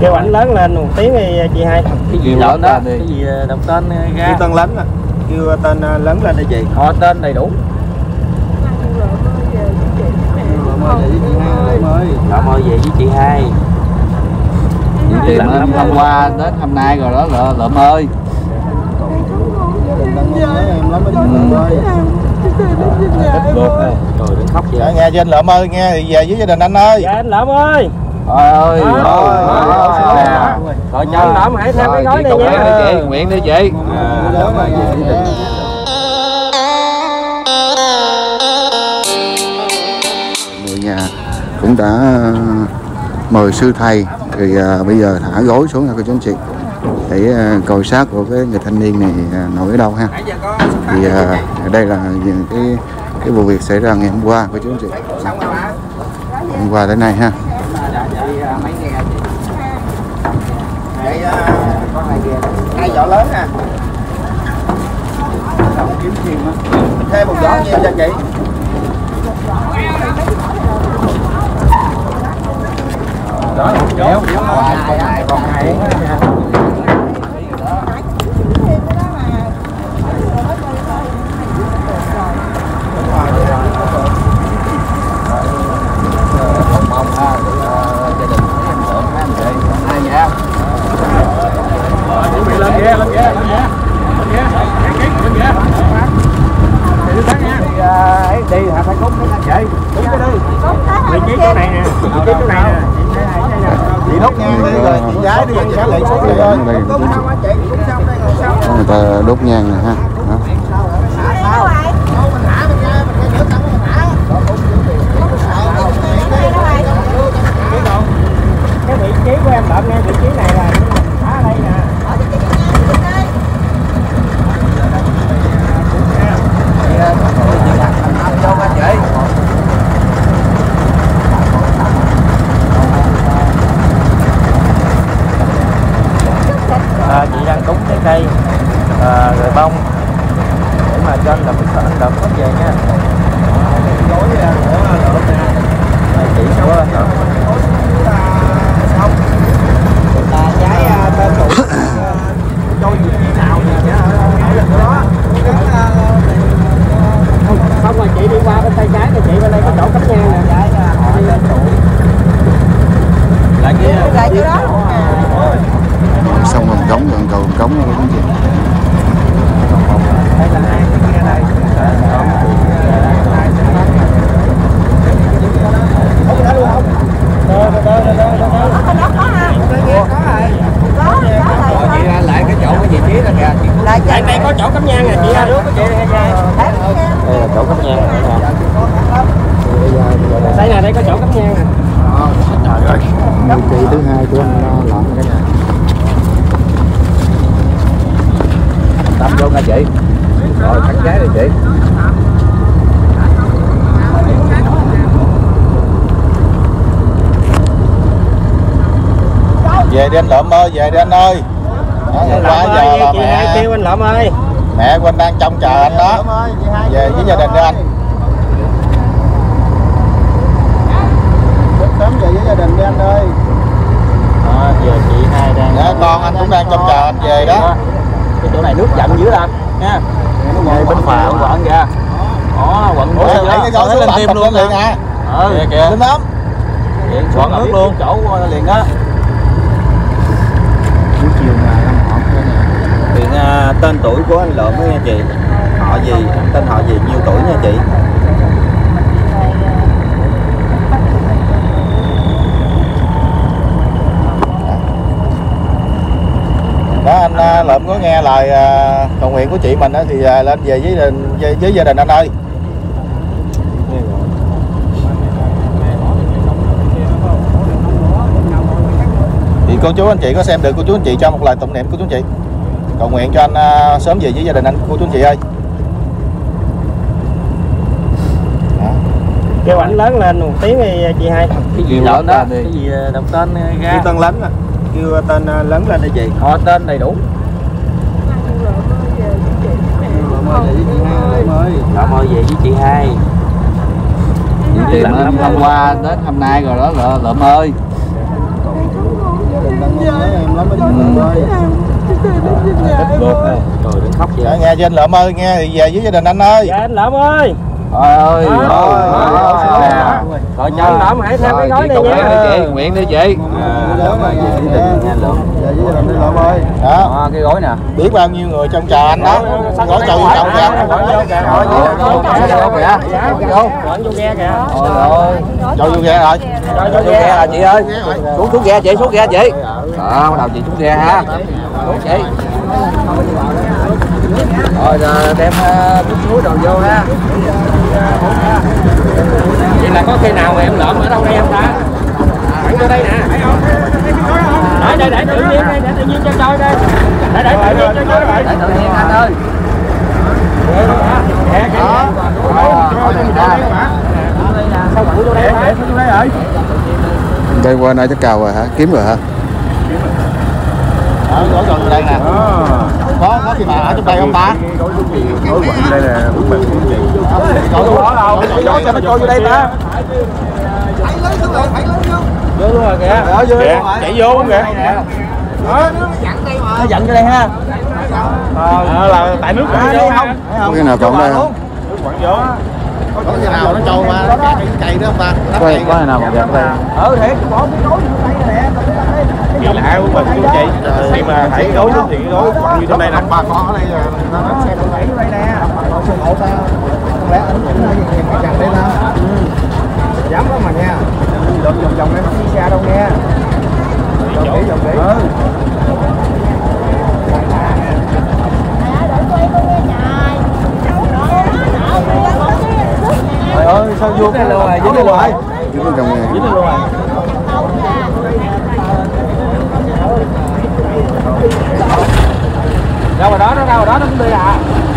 Kêu ảnh lớn lên một tiếng đi chị hai. Cái gì lớn đó, cái gì đọc tên ra. Kêu tên lớn à. Kêu tên lớn lên đi chị. Họ tên đầy đủ. Lợm ơi về với chị hai. Những chuyện hôm qua đến hôm nay rồi đó Lợm ơi. Rồi đừng khóc vậy. Nghe cho anh Lợm ơi, nghe thì về với gia đình anh ơi. Dạ anh Lợm ơi. Trời ơi. Rồi cho anh Lợm hãy theo cái gói này nha. Chị nguyện đi chị. Người nhà cũng đã mời sư thầy thì bây giờ thả gối xuống nha cô chú anh chị để coi xác của cái người thanh niên này nổi ở đâu ha. Thì đây là cái vụ việc xảy ra ngày hôm qua cô chú anh chị, hôm qua tới nay ha. Hai giỏ lớn nè. Thêm một giỏ nhiêu cho chị? Đó một chỗ. Còn hai. Đi hả phải cúng cái vậy. Cúng cái đi. Vị trí chỗ này nè. Vị trí chỗ này nè. Chị đốt nhang đi rồi chị giái đi chị lại xuống đi thôi. Người ta đốt nhang này ha. Đó. Cái vị trí của em Lợm nghe vị trí này là ở đây nè. Chị đang cúng cái cây rồi bông để mà cho anh Lợm có về nha. Gói chị số trái tên tuổi cho gì nào thì ở lần đó. Không rồi chị đi qua bên tay trái thì chị bên đây có chỗ cắm nhang nè. Lại chỗ đó. Xong vòng cống rồi cầu vòng cống luôn chị. Đây là hai cái kia này. Lại cái chỗ cái vị trí đó kìa. Đây đây có chỗ cắm nhang nè chị ha, đứa của chị đây là chỗ cắm nhang nè. Đây nè, đây có chỗ cắm nhang nè. Trời ơi, người chị thứ hai của anh Lợm cái nhà. Tâm vô nha chị. Rồi cắt trái đi chị. Về đi anh Lợm ơi, về đi anh ơi. Quá giờ là mẹ kêu anh Lợm ơi. Mẹ của anh đang trông chờ anh đó. Về với gia đình đi anh. Sớm về với gia đình đi anh ơi. Giờ chị hai đang. Dạ, con anh cũng đang trông chờ anh về đó. Cái chỗ này nước dặn dữ lắm nha. Ngay bên phà quận kìa. Đó, quận Ủa sao lấy cái gói xuống lên tim luôn liền hả? Kìa kìa. Lên lắm. Quận nước luôn. Chỗ liền đó. Chuyện tên tuổi của anh Lợm đó nha chị. Họ gì, tên họ gì, nhiêu tuổi nha chị? Đó anh Lợm có nghe lời cầu nguyện của chị mình thì lên về với gia đình anh ơi. Thì cô chú anh chị có xem được, cô chú anh chị cho một lời tụng niệm của chú anh chị. Cầu nguyện cho anh sớm về với gia đình anh cô chú anh chị ơi. Kêu ảnh lớn lên một tiếng đi chị hai. Cái gì lớn đó, cái gì đọc tên ra. Kêu tên lớn à. Kêu tên lớn lên đi chị. Họ tên đầy đủ. Lợm ơi về với chị hai. Những chuyện hôm qua đến hôm nay rồi đó Lợm ơi. Rồi đừng khóc vậy. Nghe cho anh Lượm ơi, nghe thì về với gia đình anh ơi. Dạ anh Lượm ơi. Trời ơi. Rồi cho anh Lượm hãy thêm cái gói này nha. Chị nguyện đi chị. Đó, Cái gói nè. biết bao nhiêu người trông chờ anh đó. Gói chậu vô chậu kìa. Vô ghe kìa. Chậu vô ghe rồi. Xuống ghe là chị ơi. Xuống ghe chị, xuống ghe chị. Bắt đầu chị xuống ghe ha. Xuống chị. Rồi đem bút muối đồ vô ha. Vậy là có khi nào mà em Lượm ở đâu đây không ta? Hãy vô đây nè. Để tự nhiên đây, để tự nhiên cho coi đây. Để tự nhiên cho coi đây. Để tự nhiên anh ơi. Sao quẳng vô đây hả? Vô đây rồi. Đây qua nơi chắc cào rồi hả? Kiếm rồi hả? Gói gần đây nè. Có khi mà ở trong đây không ta? Gói quặng đây nè, đúng mình cũng vậy. Gói đâu? Gói cho nó trôi vô đây ta. Vô luôn rồi kìa. Chạy vô luôn kìa. Nó dặn cho đây ha. Là tại nước quặng vô không? Có cái nào còn đây không? Nước quặng vô. Có khi nào nó trôi qua cái cây đó không ta? Có cái nào còn đẹp đây? Thiệt, bỏ cái gói vô đây nè. Kỳ lạ của mình chú chị. Khi mà thảy cái gói xuống thì cái gói quặng như thế này nè. Bà con ở đây là nó xem thảy ở đây nè. Bà xem hộ ta. Không lẽ ảnh cũng nhìn gần đây ta. Dám đó mà nha. Lượm vòng này không đi xa đâu nha. Vòng đi. Trời ơi, sao vô cái lô này dính luôn rồi. Dính bên trong này. Dính luôn rồi. Đâu rồi đó, nó cũng đi à.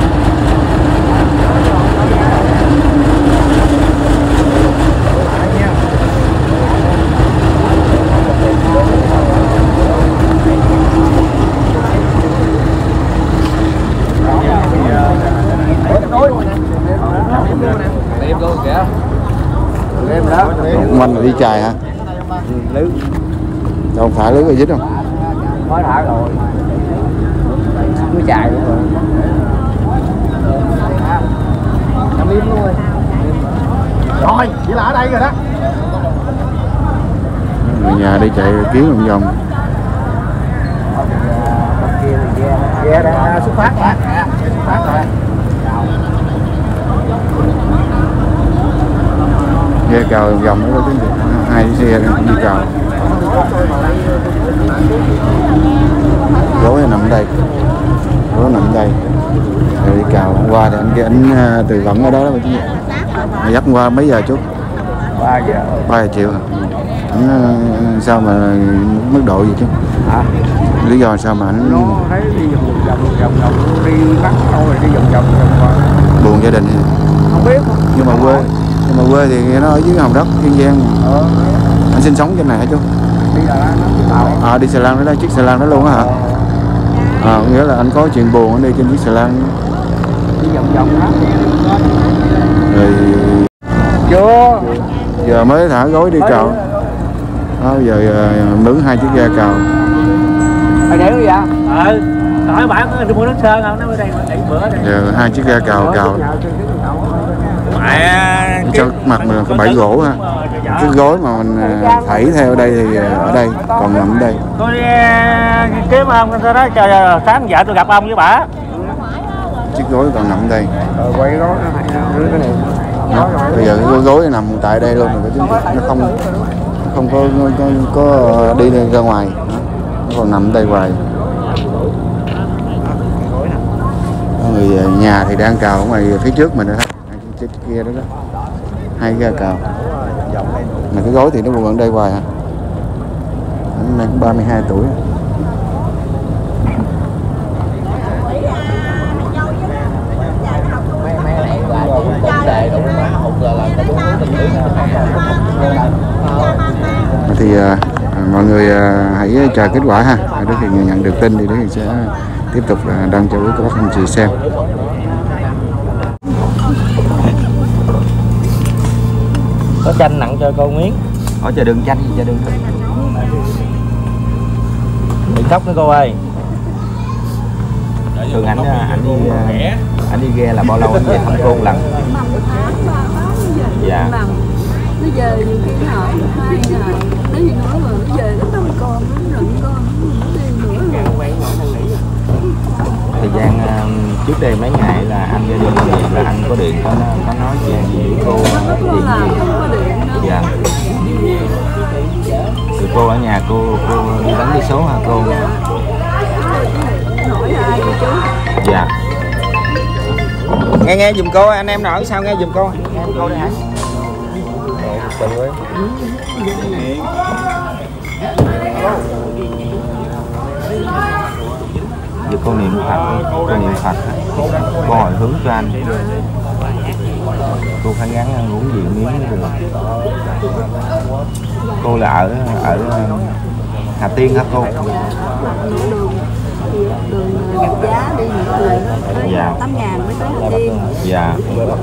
Đem luôn kìa. Đem đó. Mình đi chài hả? Lưới. Đâu thả lưới rồi dính không? Mới thả rồi. Lưới chài luôn rồi. Nằm im luôn rồi. Rồi, vậy là ở đây rồi đó. Người nhà đi chạy kiếm vòng. Ghe đã xuất phát rồi. Ghe cào vòng nó có tiếng hai xe đi cào. Gối nằm ở đây. Gối nằm ở đây. Rồi đi cào hôm qua thì anh từ Vận ở đó mà chứ. Dắt qua mấy giờ chút? 3 giờ. 3 triệu hả? Anh sao mà mức độ gì chứ? Hả? Lý do sao mà anh Nó thấy đi vòng đi bắt thôi rồi đi vòng buồn gia đình? không biết. Nhưng mà quê thì nó ở dưới Hòn Đất, Kiên Giang. Anh sinh sống trên này hả chú? Đi là Đi xà lan đó, chiếc xà lan đó luôn á hả? Nghĩa là anh có chuyện buồn anh đi trên chiếc xà lan. đi vòng đó. Rồi Chưa. giờ mới thả gối đi cào. Giờ mướn 2 chiếc ghe cào. Mày để gì vậy? Hỏi bạn có đi mua nước sơn không? Nó ở đây mà để bữa đây. Giờ 2 chiếc ghe cào. Cho mặt mình có 7 gỗ ha. Cái gối mà mình thảy theo đây thì ở đây, còn nằm ở đây. Tôi đi kiếm ông sau đó chờ sáng giờ tôi gặp ông với bà. Chiếc gối còn nằm ở đây. Quay cái đó cái này. Bây giờ cái gối nằm tại đây luôn rồi, nó không có đi ra ngoài, nó còn nằm ở đây hoài. Người nhà thì đang cào ở ngoài phía trước mình đó, chiếc kia đó, 2 ghe cào. Mà cái gối thì nó buồn ở đây hoài hả? Anh này cũng 32 tuổi. Thì mọi người hãy chờ kết quả ha. Trước khi nhận được tin thì sẽ tiếp tục đăng cho quý các bác anh chị xem. Có chanh nặng cho cô miếng. Ở chờ đường chanh gì chờ đường. đừng khóc nữa cô ơi. Thường anh đi ghe là bao lâu anh về thăm cô một lần? Dạ. Nó về nhiều khi hỏi 2 ngày, nếu như nói mà nó về nó tâm con, nó rận con, nó đi nữa rồi. Thời gian trước đây mấy ngày là anh ra đi là anh có điện có nói chuyện gì với cô cái gì Không có điện đâu. dạ. Thì cô ở nhà cô đi đánh đi số hả cô? Hỏi ai vậy chú? Dạ. Nghe giùm cô, anh em nói sao nghe giùm cô. Nghe cô đây hả? Giờ cô niệm Phật cô hỏi hướng cho anh, cô phải gắng ăn uống gì miếng được. Cô là ở Hà Tiên hả cô? Đường Gạch Giá đi nữa rồi đó, Dạ. 8.000 mới tới Hà Tiên. Dạ.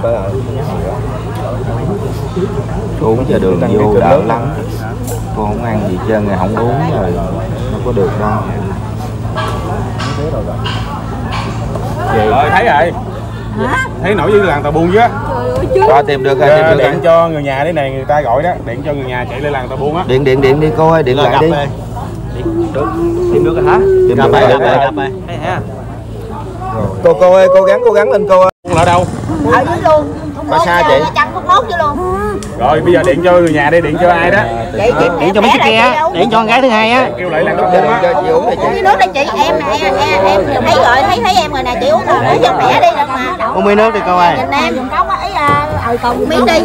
Cô uống chờ đường vô đỡ lắm, cô không ăn gì trơn ngày không uống rồi nó có được đâu. Rồi thấy rồi. Hả? Thấy nổi với làng Tà Buôn chứ. Trời ơi chú. Cho tìm được rồi, tìm được Điện rồi. cho người nhà đấy này, người ta gọi đó, điện cho người nhà chạy lên làng Tà Buôn á. Điện đi cô ơi, điện lại đi. Tìm được rồi hả? Tìm được rồi. Hay ha. Cô ơi, cố gắng lên cô ơi. Ở đâu? Ở dưới luôn. Mà xa chị? 101 chứ luôn. Rồi bây giờ điện cho người nhà đi, điện cho ai đó? Chị Điện cho mấy chiếc kia, điện cho con gái thứ hai á. Kêu lại làng Tà Buôn á. uống nước đây chị, em thấy rồi, thấy em rồi nè, chị uống rồi, cho khỏe đi được mà. Uống miếng nước đi cô ơi. Nhìn em dùng cốc ấy còn miếng đi.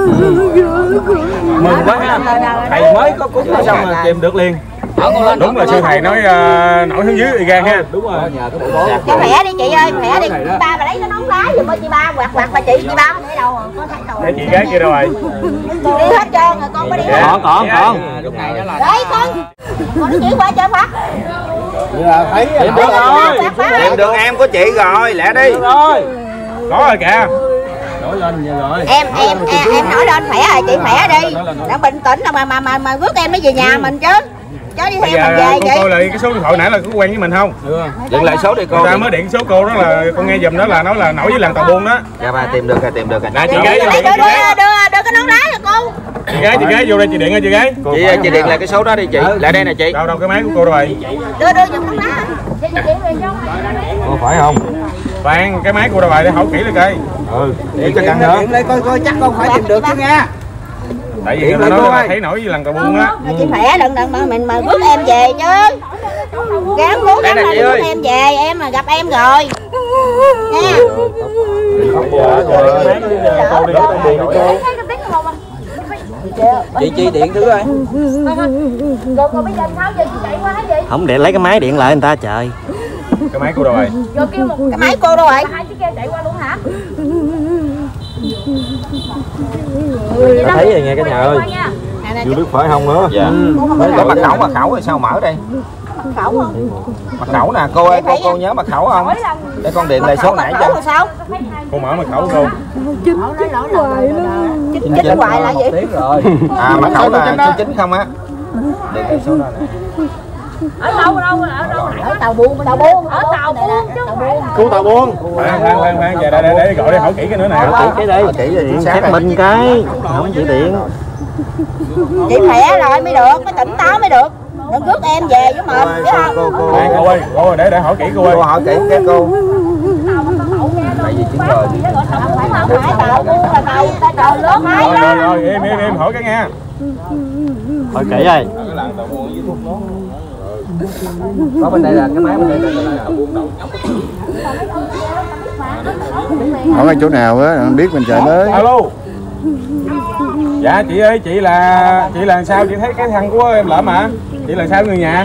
Mừng quá ha. Thầy mới có cúng xong mà tìm được liền. Đúng là sư thầy nói nổi hướng dưới y gan ha. Đúng rồi. Cho khỏe đi chị ơi, khỏe đi. Ba bà lấy cái nón lá giùm chị ba, hoặc bà chị ba không để đâu rồi, có thấy đâu. Để chị gái kia đâu rồi? Đi hết trơn rồi, con có đi hết. Còn. Đấy con nó chỉ qua chơi Phật. Thấy Tìm được rồi. tìm được em của chị rồi, lẹ đi. Rồi. Có rồi kìa. Nổi lên vậy rồi. Em nói lên khỏe rồi, chị khỏe đi. Đang bình tĩnh là mà rước em mới về nhà mình chứ. Chó đi Bây theo mình giờ về cô chị. coi lại cái số điện thoại nãy là có quen với mình không? Điện lại số đi cô. Người ta mới điện số cô đó là con nghe giùm đó là nói là nổi với làng Tà Buôn đó. Dạ ba tìm được rồi. Nè chị gái vô Đưa điện, đưa cái nón lá cho cô. chị gái vô đây chị điện ơi chị gái. Chị điện lại cái số đó đi chị. Lại đây nè chị. Đâu cái máy của cô đâu rồi? Đưa giùm nón lá. Cô phải không? Khoan cái máy cô đâu rồi để hỏi kỹ lại coi. Để cho căng nữa. Điện lại coi chắc con phải tìm được chứ nghe. Tại vì người ta nói là thấy nổi với làng Tà Buôn á. Chị khỏe đừng mình mà rước em về chứ. Gắng cố gắng là rước em về, em mà gặp em rồi. Nha. Chị điện thử coi. Cô bây giờ sao giờ chị chạy qua hả chị? Không để lấy cái máy điện lại người ta trời. Cái máy cô đâu rồi? Rồi kêu một cái máy cô đâu rồi? Hai chiếc kia chạy qua luôn hả? Ta thấy rồi nghe cả nhà ơi. Chưa biết phải không nữa. Dạ. Cái mật khẩu rồi sao mở đây? Khẩu không? Mật khẩu nè cô ơi, cô nhớ mật khẩu không? Để con điện lại số nãy cho. Khẩu sao? Cô mở mật khẩu cô. Chích hoài là gì? À mật khẩu là số 9 không á. Điện lại số đó nè. Ở đâu? Ở Tàu Buôn. Ở Tàu Buôn chứ. Cô Tà Buôn. Khoan giờ để gọi để hỏi kỹ cái nữa nè. Cái đây. Điện xác minh cái. Không chỉ điện. Chị khỏe rồi mới được, mới tỉnh táo mới được. Đừng rước em về với mình, biết không? Cô ơi để hỏi kỹ cô ơi. Cô hỏi kỹ cái cô. Tại vì chứng rồi. Không phải Tàu Buôn là tàu lớn máy đó. Rồi em hỏi cái nghe. Hỏi kỹ ơi. Có bên đây là cái máy bên đây là Hỏi cái chỗ nào á biết mình chạy tới. Alo. Dạ chị ơi, chị là sao? Chị thấy cái thằng của em lỡ mà. Chị là sao người nhà?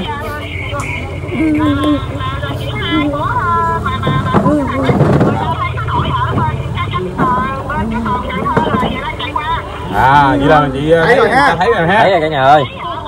À, vậy là chị thấy rồi ha. Thấy rồi ha. Thấy rồi cả nhà ơi.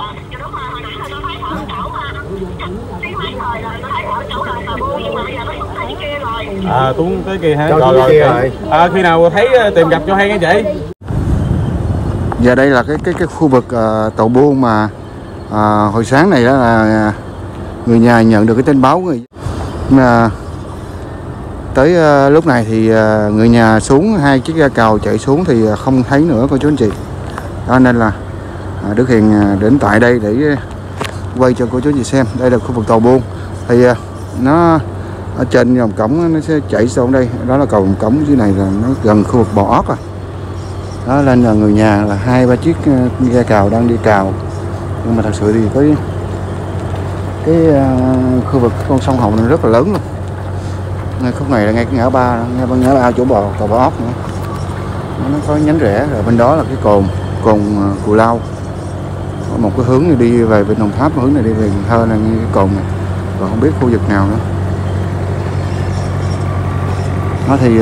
À Tuấn tới kia hả? Rồi. À, khi nào thấy tìm gặp cho hay nghe chị. Giờ đây là cái khu vực Tàu Buôn mà hồi sáng này đó là người nhà nhận được cái tin báo mà tới lúc này thì người nhà xuống, 2 chiếc ghe cào chạy xuống thì không thấy nữa cô chú anh chị. Đó nên là Đức Hiền đến tại đây để quay cho cô chú anh chị xem. Đây là khu vực cầu Buôn, thì nó ở trên dòng cống nó sẽ chảy xuống đây, đó là cầu Vòng Cống. Dưới này là nó gần khu vực Bò Ót rồi. Đó nên là người nhà là 2-3 chiếc ghe cào đang đi cào, nhưng mà thật sự thì cái khu vực con sông Hồng này rất là lớn luôn. Ngay khúc này là ngay cái ngã ba chỗ cầu Bò Ót nữa. Nó có nhánh rẽ, rồi bên đó là cái cồn Cù Lao, có một cái hướng này đi về bên Đồng Tháp, hướng này đi về Cần Thơ là như cái cồn này, còn không biết khu vực nào nữa. Đó thì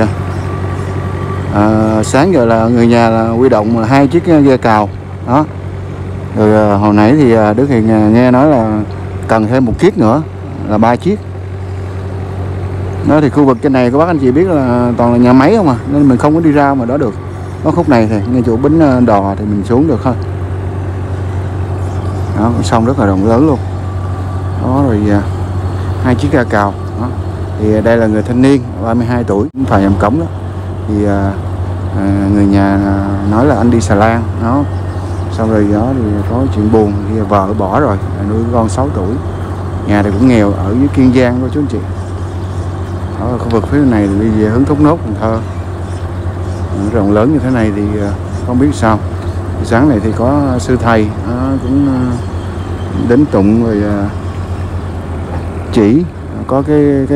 sáng giờ là người nhà là huy động 2 chiếc ghe cào đó. Rồi hồi nãy thì Đức Hiền nghe nói là cần thêm 1 chiếc nữa là 3 chiếc. Đó thì khu vực trên này các bác anh chị biết là toàn là nhà máy không à, nên mình không có đi ra mà đó được. Có khúc này thì ngay chỗ bến đò thì mình xuống được thôi. Đó, sông rất là rộng lớn luôn. Đó rồi 2 chiếc ghe cào. Đó. Thì đây là người thanh niên 32 tuổi phải nhầm cống đó. Thì người nhà nói là anh đi xà lan đó, xong rồi đó thì có chuyện buồn thì vợ bỏ rồi, nuôi con 6 tuổi, nhà thì cũng nghèo ở dưới Kiên Giang đó chú anh chị. Đó là khu vực phía này thì đi về hướng Thốt Nốt, Cần Thơ. Rộng lớn như thế này thì không biết sao. Thì sáng này thì có sư thầy cũng đến tụng rồi chỉ có cái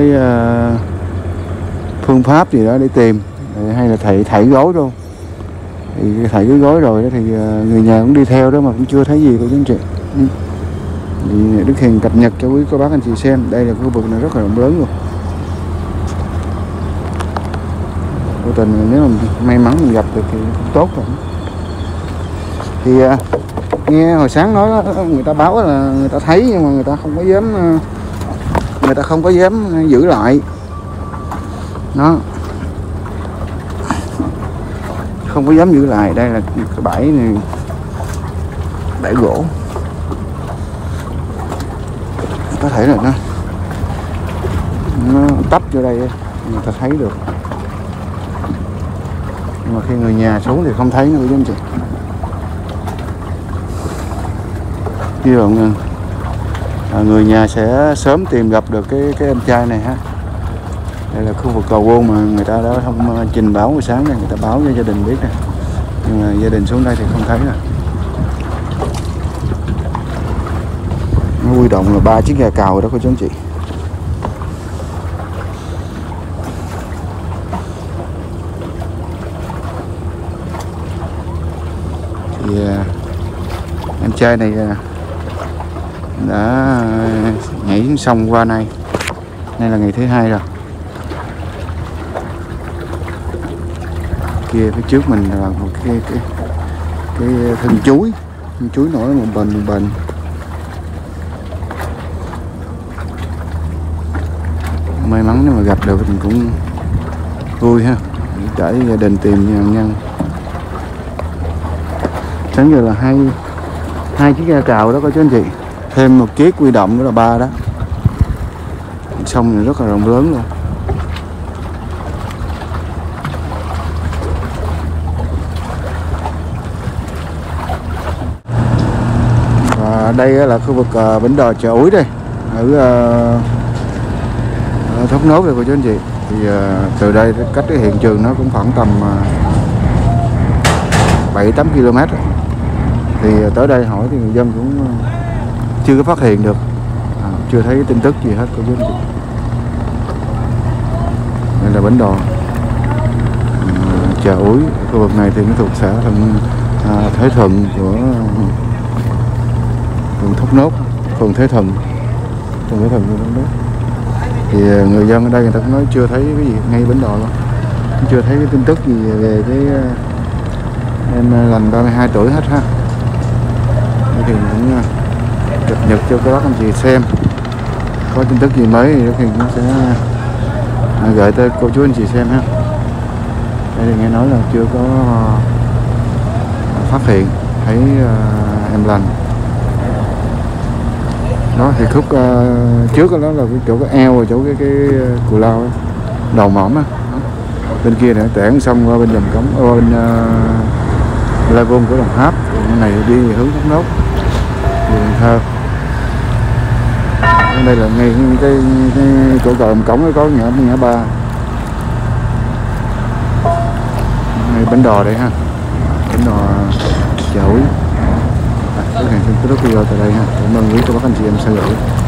phương pháp gì đó để tìm, hay là thầy thảy gối đâu. Thì thảy cái gối rồi đó thì người nhà cũng đi theo đó mà cũng chưa thấy gì của chú anh chị. Thì Đức Hiền cập nhật cho quý cô bác anh chị xem. Đây là khu vực này rất là rộng lớn luôn. Vô tình nếu mà may mắn mình gặp được thì cũng tốt rồi. Thì nghe hồi sáng nói người ta báo là người ta thấy, nhưng mà người ta không có dám giữ lại. Nó không có dám giữ lại. Đây là cái bãi này, bãi gỗ, có thể là nó tấp vô đây người ta thấy được, nhưng mà khi người nhà xuống thì không thấy nữa chú anh chị. Hy vọng người nhà sẽ sớm tìm gặp được cái anh trai này ha. Đây là khu vực cầu Buôn mà người ta đã không trình báo buổi sáng này, người ta báo cho gia đình biết này, nhưng mà gia đình xuống đây thì không thấy rồi. Nó huy động là 3 chiếc ghe cào đó cô chú anh chị. Thì anh trai này đã nhảy xuống sông qua nay là ngày thứ 2 rồi. Kia phía trước mình là một cái thân chuối nổi một bền. May mắn nếu mà gặp được thì cũng vui ha, để gia đình tìm nạn nhân. Sáng giờ là hai chiếc ghe cào đó có chú anh chị, thêm 1 chiếc quy động nữa là 3 đó. Sông này rất là rộng lớn luôn. Và đây là khu vực bến đò Chợ Úi đây, ở Thốt Nốt đây cô chú anh chị. Thì từ đây cách cái hiện trường nó cũng khoảng tầm 7-8 km. Thì tới đây hỏi thì người dân cũng chưa có phát hiện được, chưa thấy tin tức gì hết cô chú anh chị. Đây là bến đò Chợ Úi. Khu vực này thì nó thuộc xã Thế Thuận của phường Thốt Nốt, phường Thế Thuận của Thốt Nốt. Thì người dân ở đây người ta cũng nói chưa thấy cái gì ngay bến đò luôn, chưa thấy cái tin tức gì về cái em lành 32 tuổi hết ha. Thì cũng cập nhật cho các bác anh chị xem, có tin tức gì mới thì cũng sẽ gửi tới cô chú anh chị xem ha. Đây thì nghe nói là chưa có phát hiện thấy em lành. Đó thì khúc trước đó là cái chỗ cái eo, chỗ cái cù lao ấy, đầu mỏm á. Bên kia nữa tẻn xong qua bên Dầm Cống, qua bên La Vôn của Đồng Tháp, bên này đi hướng Thốt Nốt, Cần Thơ. Ở đây là ngay cái chỗ cầu Dầm Cống có ngã ba, ngay bánh đò đây ha, bánh đò chợ Ủi. Cái hàng trên cái video tại đây ha. Cảm ơn quý cô bác anh chị em theo dõi.